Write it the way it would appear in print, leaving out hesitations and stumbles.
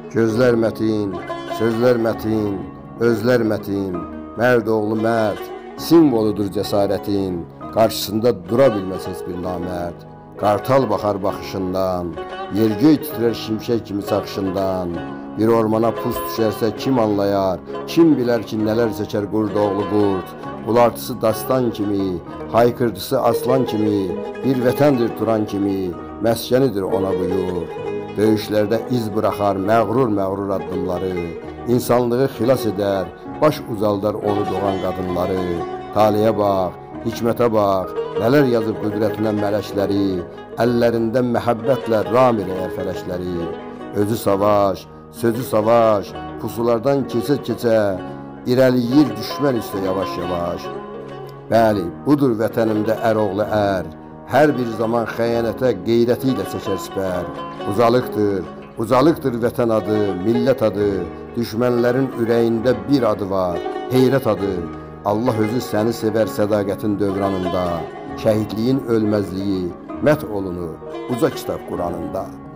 Gözlər mətin, sözlər mətin, özlər mətin, mərd oğlu mərd, simvoludur cəsarətin, qarşısında dura bilməz heç bir namərd. Qartal baxar baxışından, yer-göy titrər şimşək kimi çaxışından, bir ormana pus düşərsə kim anlayar, kim bilər ki nələr çəkər qurd oğlu qurd, ulartısı dastan kimi, haykırtısı aslan kimi, bir vətəndir turan kimi, məskənidir ona bu yurt. Döyüşlərdə iz bıraxar məğrur addımları, insanlığı xilas edər, baş uzaldar onu doğan qadınları. Taliyə bax, hikmətə bax, nələr yazıb qüdrətinə mələkləri, əllərində məhəbbətlə ram eləyər fələkləri. Özü savaş, sözü savaş, pusulardan keçə-keçə, irəliyir düşmən üstə yavaş-yavaş. Bəli, budur vətənimdə əroğlu ər, hər bir zaman xəyanətə qeyrəti ilə çəkər sipər. Ucalıqdır vətən adı, millət adı, düşmənlərin ürəyində bir adı var, heyrət adı. Allah özü səni sevər sədaqətin dövranında, şəhidliyin ölməzliyi mət olunur uca kitab Quranında.